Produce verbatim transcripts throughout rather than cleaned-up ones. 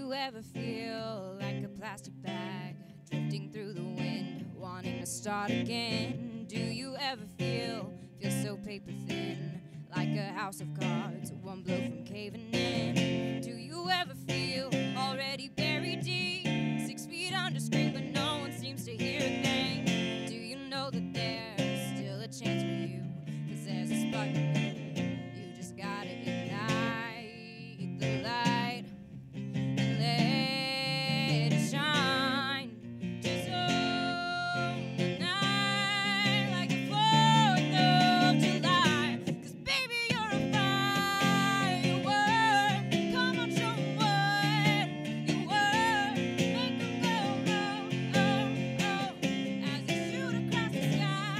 you ever feel like a plastic bag drifting through the wind, wanting to start again? Do you ever feel, feel so paper thin, like a house of cards, one blow from caving in? Do you ever feel already buried deep, six feet under screen, but no one seems to hear a thing? Do you know that there's still a chance for you? 'Cause there's a spark in you, you just gotta ignite the light and let it shine. Just own the night like the fourth of July. 'Cause baby, you're a firework. Come on, show 'em what you were. Make 'em go, oh, oh, oh, as they shoot across the sky.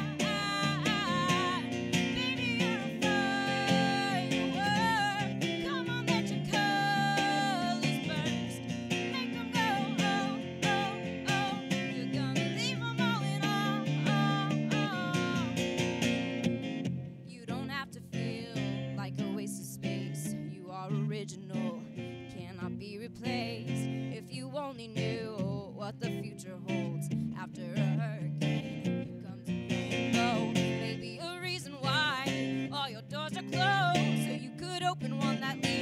Baby, you're a firework. Come on, let your colors burst. Make 'em go, oh, oh, oh. You're gonna leave 'em all in awe, oh, oh. You don't have to feel like a waste of space. You are original, cannot be replaced. If you only knew what the future holds after a hurricane comes a rainbow. Maybe a reason why all your doors are closed, so you could open one that leads